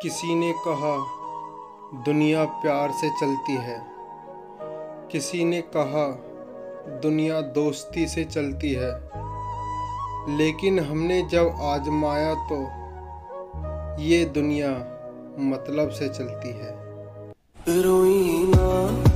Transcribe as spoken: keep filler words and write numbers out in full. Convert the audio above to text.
किसी ने कहा दुनिया प्यार से चलती है, किसी ने कहा दुनिया दोस्ती से चलती है, लेकिन हमने जब आजमाया तो ये दुनिया मतलब से चलती है। रोई ना